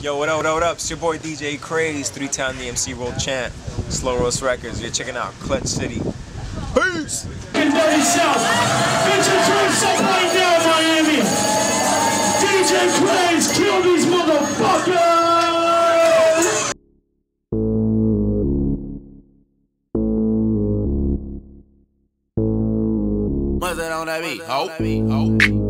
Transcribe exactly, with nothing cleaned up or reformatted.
Yo, what up, what up, what up? It's your boy D J Craze, three-time D M C World Champ, Slow Roast Records. You're checking out Clutch City. Peace! Dirty South, get your drinks up right now, Miami. D J Craze, kill these motherfuckers! What's that on that beat? Oh.